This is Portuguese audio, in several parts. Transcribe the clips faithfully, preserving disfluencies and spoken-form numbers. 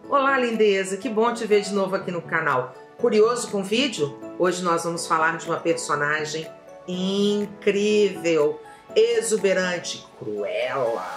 Olá, lindeza! Que bom te ver de novo aqui no canal. Curioso com o vídeo? Hoje nós vamos falar de uma personagem incrível, exuberante, Cruella.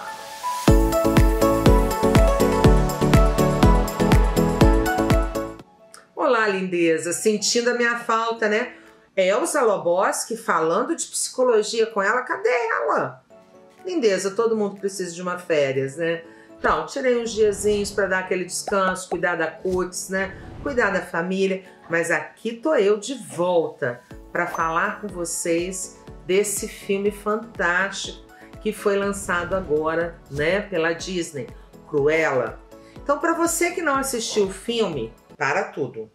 Olá, lindeza! Sentindo a minha falta, né? Elsa Loboski falando de psicologia com ela. Cadê ela? Lindeza, todo mundo precisa de uma férias, né? Então, tirei uns diazinhos para dar aquele descanso, cuidar da cutis, né? Cuidar da família. Mas aqui tô eu de volta para falar com vocês desse filme fantástico que foi lançado agora, né? Pela Disney, Cruella. Então, para você que não assistiu o filme, para tudo.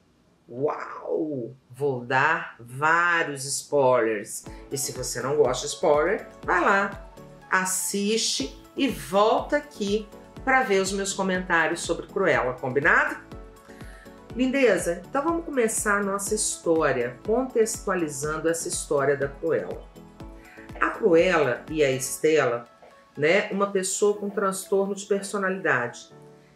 Uau! Vou dar vários spoilers. E se você não gosta de spoiler, vai lá, assiste e volta aqui para ver os meus comentários sobre Cruella, combinado? Lindeza, então vamos começar a nossa história, contextualizando essa história da Cruella. A Cruella e a Estela, né, uma pessoa com transtorno de personalidade.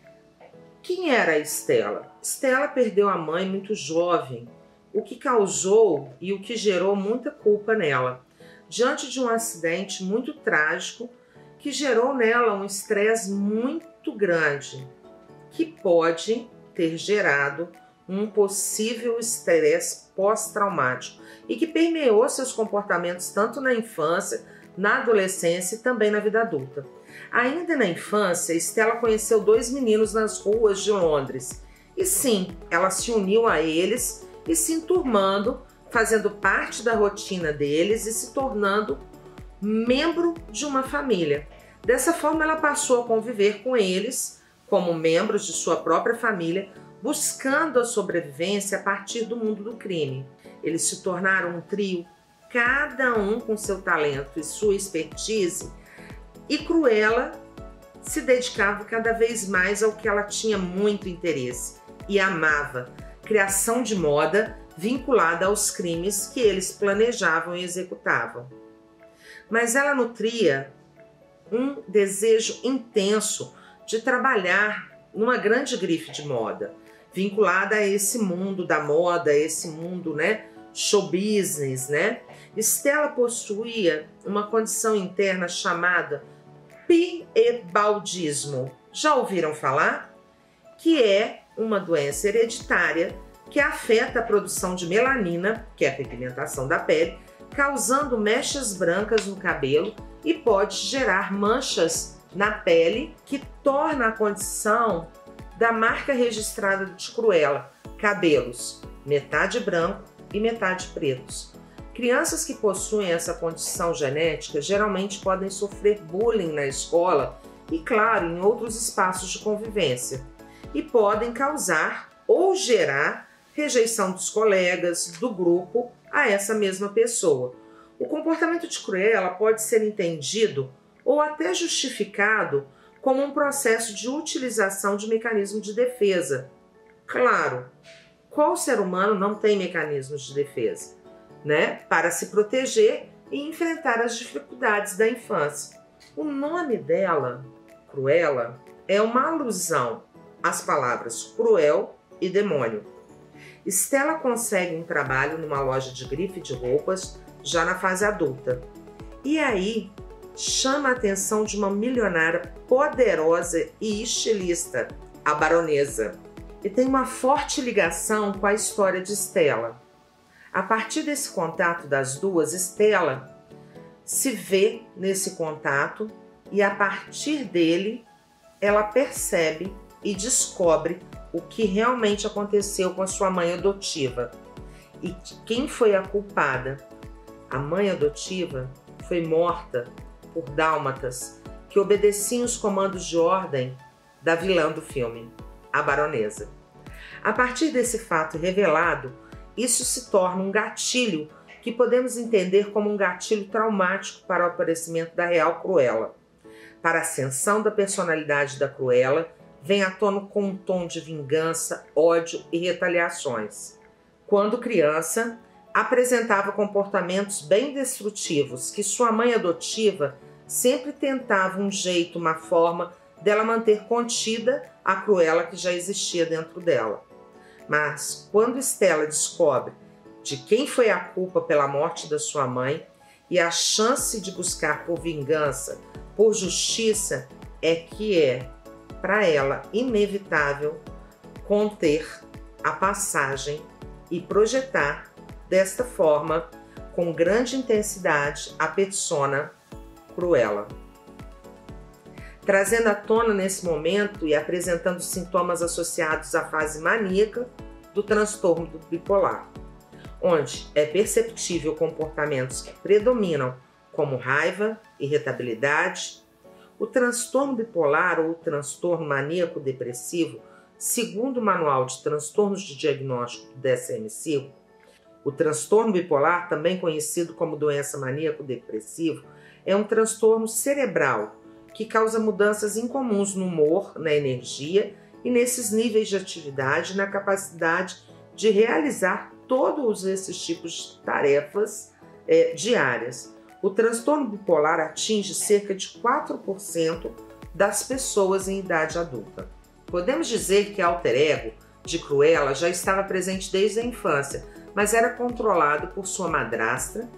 Quem era a Estela? Estela perdeu a mãe muito jovem, o que causou e o que gerou muita culpa nela, diante de um acidente muito trágico que gerou nela um estresse muito grande, que pode ter gerado um possível estresse pós-traumático e que permeou seus comportamentos tanto na infância, na adolescência e também na vida adulta. Ainda na infância, Estela conheceu dois meninos nas ruas de Londres e sim, ela se uniu a eles e se enturmando, fazendo parte da rotina deles e se tornando membro de uma família. Dessa forma, ela passou a conviver com eles como membros de sua própria família, buscando a sobrevivência a partir do mundo do crime. Eles se tornaram um trio, cada um com seu talento e sua expertise, e Cruella se dedicava cada vez mais ao que ela tinha muito interesse e amava, criação de moda vinculada aos crimes que eles planejavam e executavam. Mas ela nutria um desejo intenso de trabalhar numa grande grife de moda, vinculada a esse mundo da moda, esse mundo, né, show business, né? Estela possuía uma condição interna chamada piebaldismo. Já ouviram falar? Que é uma doença hereditária que afeta a produção de melanina, que é a pigmentação da pele, causando mechas brancas no cabelo e pode gerar manchas na pele que torna a condição da marca registrada de Cruella, cabelos metade branco e metade pretos. Crianças que possuem essa condição genética geralmente podem sofrer bullying na escola e, claro, em outros espaços de convivência, e podem causar ou gerar rejeição dos colegas, do grupo, a essa mesma pessoa. O comportamento de Cruella pode ser entendido ou até justificado como um processo de utilização de mecanismo de defesa. Claro, qual ser humano não tem mecanismos de defesa, né? Para se proteger e enfrentar as dificuldades da infância. O nome dela, Cruella, é uma alusão às palavras cruel e demônio. Estela consegue um trabalho numa loja de grife de roupas já na fase adulta. E aí chama a atenção de uma milionária poderosa e estilista, a baronesa. E tem uma forte ligação com a história de Estela. A partir desse contato das duas, Estela se vê nesse contato e a partir dele ela percebe e descobre o que realmente aconteceu com a sua mãe adotiva e quem foi a culpada. A mãe adotiva foi morta por dálmatas que obedeciam os comandos de ordem da vilã do filme, a baronesa. A partir desse fato revelado, isso se torna um gatilho que podemos entender como um gatilho traumático para o aparecimento da real Cruella. Para a ascensão da personalidade da Cruella, vem à tona com um tom de vingança, ódio e retaliações. Quando criança, apresentava comportamentos bem destrutivos que sua mãe adotiva sempre tentava um jeito, uma forma dela manter contida a Cruella que já existia dentro dela. Mas quando Stella descobre de quem foi a culpa pela morte da sua mãe e a chance de buscar por vingança, por justiça, é que é, para ela, inevitável conter a passagem e projetar desta forma, com grande intensidade, a persona Cruella. Trazendo à tona nesse momento e apresentando sintomas associados à fase maníaca do transtorno do bipolar, onde é perceptível comportamentos que predominam como raiva, irritabilidade. O transtorno bipolar ou o transtorno maníaco-depressivo, segundo o Manual de Transtornos de Diagnóstico do D S M cinco, o transtorno bipolar, também conhecido como doença maníaco-depressiva, é um transtorno cerebral que causa mudanças incomuns no humor, na energia e nesses níveis de atividade, na capacidade de realizar todos esses tipos de tarefas é, diárias. O transtorno bipolar atinge cerca de quatro por cento das pessoas em idade adulta. Podemos dizer que o alter ego de Cruella já estava presente desde a infância, mas era controlado por sua madrasta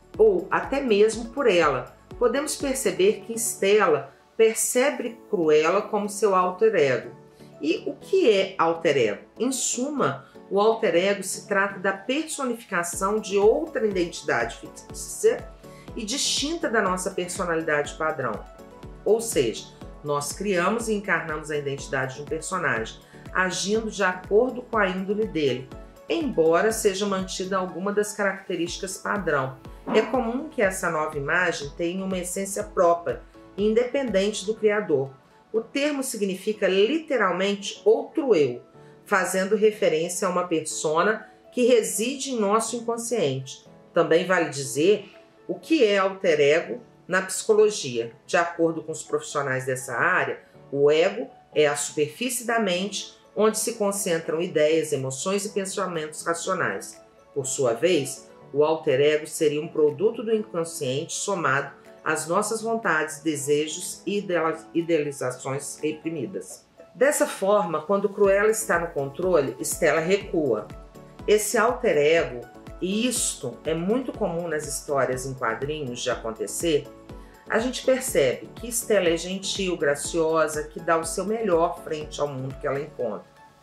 ou até mesmo por ela. Podemos perceber que Stella percebe Cruella como seu alter ego. E o que é alter ego? Em suma, o alter ego se trata da personificação de outra identidade fictícia e distinta da nossa personalidade padrão. Ou seja, nós criamos e encarnamos a identidade de um personagem, agindo de acordo com a índole dele, embora seja mantida alguma das características padrão. É comum que essa nova imagem tenha uma essência própria, independente do criador. O termo significa literalmente outro eu, fazendo referência a uma persona que reside em nosso inconsciente. Também vale dizer o que é alter ego na psicologia. De acordo com os profissionais dessa área, o ego é a superfície da mente onde se concentram ideias, emoções e pensamentos racionais. Por sua vez, o alter ego seria um produto do inconsciente somado às nossas vontades, desejos e idealizações reprimidas. Dessa forma, quando Cruella está no controle, Stella recua. Esse alter ego, e isto é muito comum nas histórias em quadrinhos de acontecer, a gente percebe que Stella é gentil, graciosa, que dá o seu melhor frente ao mundo que ela encontra,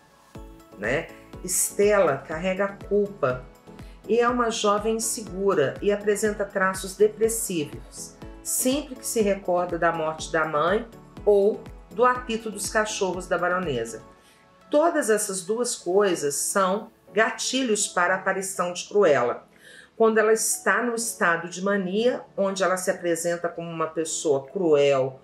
né? Stella carrega a culpa e é uma jovem insegura e apresenta traços depressivos, sempre que se recorda da morte da mãe ou do apito dos cachorros da baronesa. Todas essas duas coisas são gatilhos para a aparição de Cruella. Quando ela está no estado de mania, onde ela se apresenta como uma pessoa cruel,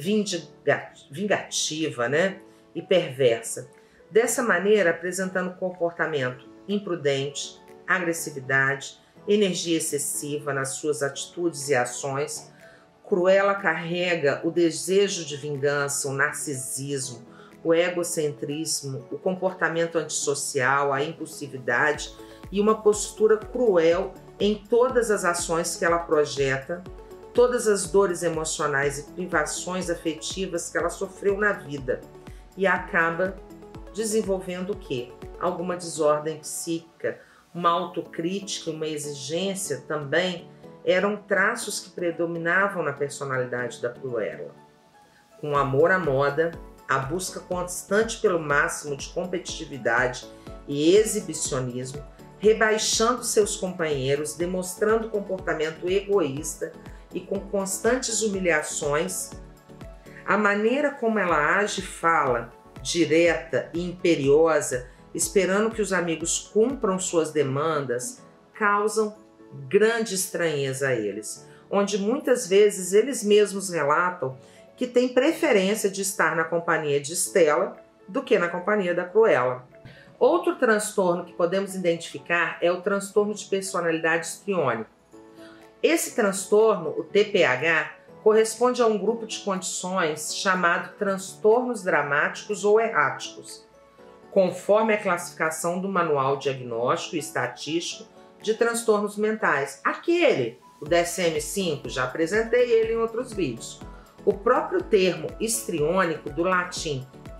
vingativa, né? E perversa. Dessa maneira, apresentando comportamento imprudente, agressividade, energia excessiva nas suas atitudes e ações, Cruella carrega o desejo de vingança, o narcisismo, o egocentrismo, o comportamento antissocial, a impulsividade e uma postura cruel em todas as ações que ela projeta, todas as dores emocionais e privações afetivas que ela sofreu na vida, e acaba desenvolvendo o quê? Alguma desordem psíquica, uma autocrítica, uma exigência também eram traços que predominavam na personalidade da Cruella. Com amor à moda, a busca constante pelo máximo de competitividade e exibicionismo, rebaixando seus companheiros, demonstrando comportamento egoísta e com constantes humilhações, a maneira como ela age e fala, direta e imperiosa, esperando que os amigos cumpram suas demandas, causam grande estranheza a eles, onde muitas vezes eles mesmos relatam que têm preferência de estar na companhia de Stella do que na companhia da Cruella. Outro transtorno que podemos identificar é o transtorno de personalidade histriônica. Esse transtorno, o T P A H, corresponde a um grupo de condições chamado transtornos dramáticos ou erráticos, conforme a classificação do Manual Diagnóstico e Estatístico de Transtornos Mentais. Aquele, o D S M cinco, já apresentei ele em outros vídeos. O próprio termo histriônico, do latim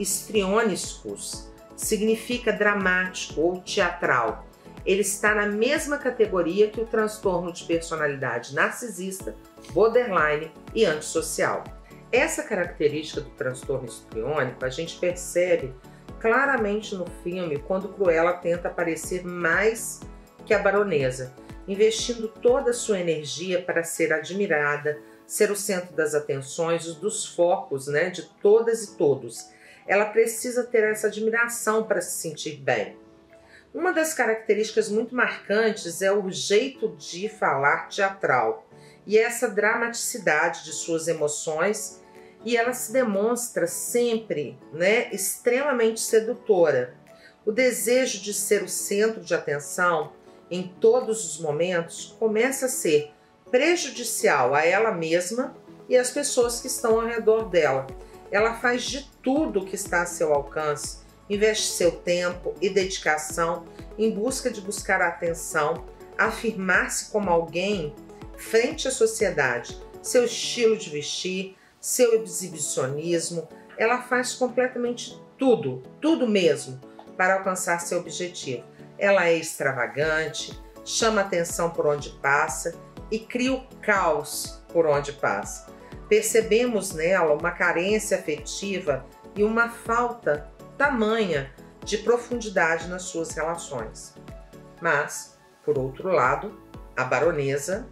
histrionicus significa dramático ou teatral. Ele está na mesma categoria que o transtorno de personalidade narcisista, borderline e antissocial. Essa característica do transtorno histriônico a gente percebe claramente no filme quando Cruella tenta parecer mais que a baronesa, investindo toda a sua energia para ser admirada, ser o centro das atenções, dos focos, né, de todas e todos. Ela precisa ter essa admiração para se sentir bem. Uma das características muito marcantes é o jeito de falar teatral e essa dramaticidade de suas emoções, e ela se demonstra sempre, né, extremamente sedutora. O desejo de ser o centro de atenção em todos os momentos começa a ser prejudicial a ela mesma e às pessoas que estão ao redor dela. Ela faz de tudo que está a seu alcance, investe seu tempo e dedicação em busca de buscar a atenção, afirmar-se como alguém frente à sociedade, seu estilo de vestir, seu exibicionismo. Ela faz completamente tudo, tudo mesmo, para alcançar seu objetivo. Ela é extravagante, chama atenção por onde passa e cria o caos por onde passa. Percebemos nela uma carência afetiva e uma falta tamanha de profundidade nas suas relações. Mas, por outro lado, a baronesa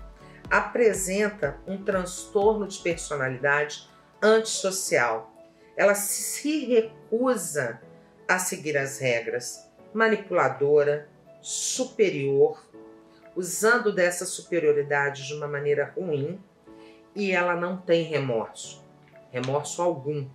apresenta um transtorno de personalidade antissocial. Ela se recusa a seguir as regras, manipuladora, superior, usando dessa superioridade de uma maneira ruim, e ela não tem remorso, remorso algum.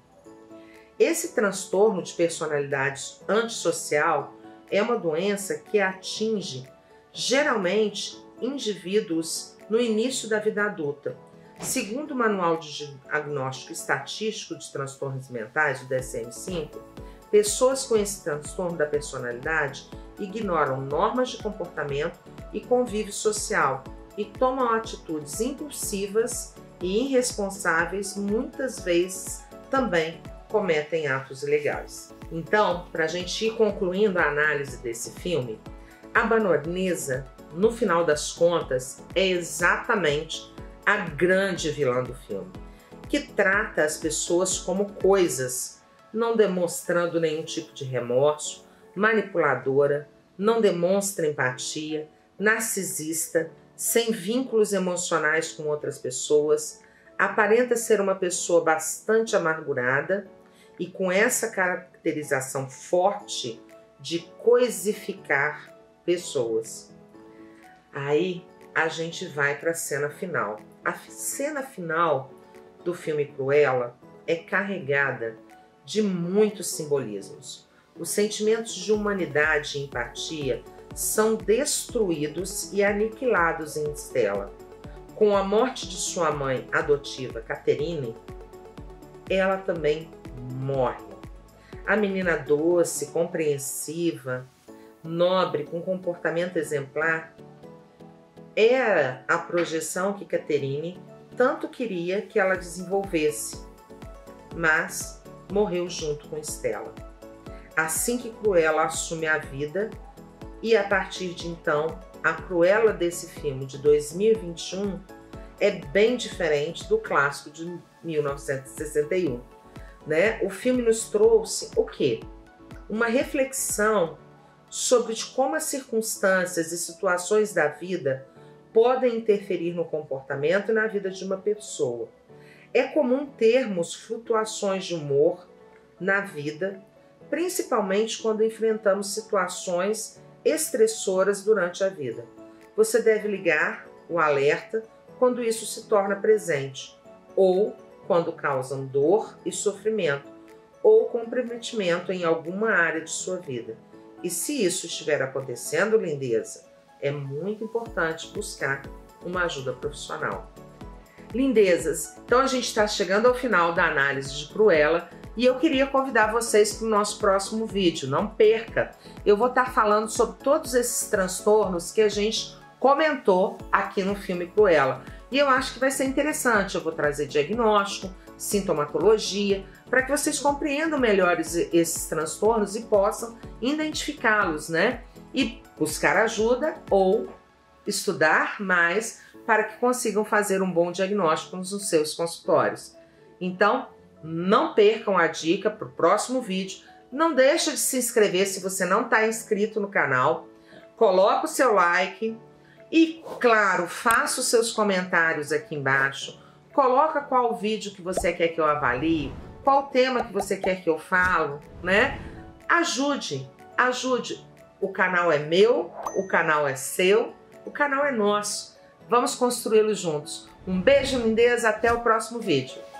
Esse transtorno de personalidade antissocial é uma doença que atinge geralmente indivíduos no início da vida adulta. Segundo o Manual de Diagnóstico Estatístico de Transtornos Mentais, o D S M cinco, pessoas com esse transtorno da personalidade ignoram normas de comportamento e convívio social e tomam atitudes impulsivas e irresponsáveis, muitas vezes também cometem atos ilegais. Então, para a gente ir concluindo a análise desse filme, a baronesa, no final das contas, é exatamente a grande vilã do filme, que trata as pessoas como coisas, não demonstrando nenhum tipo de remorso, manipuladora, não demonstra empatia, narcisista, sem vínculos emocionais com outras pessoas, aparenta ser uma pessoa bastante amargurada e com essa caracterização forte de coisificar pessoas. Aí a gente vai para a cena final. A cena final do filme Cruella é carregada de muitos simbolismos. Os sentimentos de humanidade e empatia são destruídos e aniquilados em Stella. Com a morte de sua mãe adotiva, Catherine, ela também morre. A menina doce, compreensiva, nobre, com comportamento exemplar, era a projeção que Catherine tanto queria que ela desenvolvesse, mas morreu junto com Stella. Assim que Cruella assume a vida, e a partir de então, a Cruella desse filme de dois mil e vinte e um é bem diferente do clássico de mil novecentos e sessenta e um. Né? O filme nos trouxe o quê? Uma reflexão sobre como as circunstâncias e situações da vida podem interferir no comportamento e na vida de uma pessoa. É comum termos flutuações de humor na vida, principalmente quando enfrentamos situações estressoras durante a vida. Você deve ligar o alerta quando isso se torna presente, ou quando causam dor e sofrimento, ou comprometimento em alguma área de sua vida. E se isso estiver acontecendo, lindeza, é muito importante buscar uma ajuda profissional. Lindezas, então a gente está chegando ao final da análise de Cruella e eu queria convidar vocês para o nosso próximo vídeo. Não perca! Eu vou estar falando sobre todos esses transtornos que a gente comentou aqui no filme Cruella. E eu acho que vai ser interessante. Eu vou trazer diagnóstico, sintomatologia, para que vocês compreendam melhor esses transtornos e possam identificá-los, né? E buscar ajuda ou estudar mais para que consigam fazer um bom diagnóstico nos seus consultórios. Então, não percam a dica para o próximo vídeo. Não deixa de se inscrever se você não está inscrito no canal. Coloca o seu like e, claro, faça os seus comentários aqui embaixo. Coloca qual vídeo que você quer que eu avalie, qual tema que você quer que eu falo, né? Ajude, ajude. O canal é meu, o canal é seu, o canal é nosso. Vamos construí-lo juntos. Um beijo, lindeza, até o próximo vídeo.